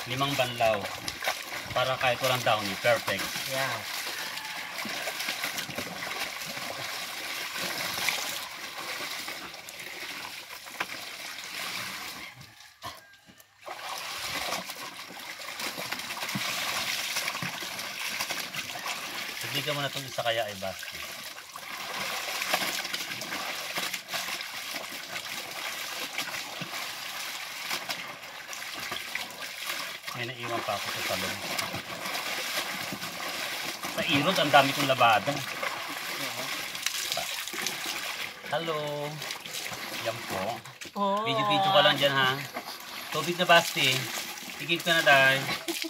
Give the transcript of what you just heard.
5 banlaw. Para kahit walang downy, perfect. Yeah. Sabihin mo na itong isa kaya ay Basti. May naiwan pa ako sa salon. Sa Irod, ang dami kong labada. Hello. Yan po. Oh. Video-video ka lang dyan ha. Tubig na Basti. Tigil ka na dahil.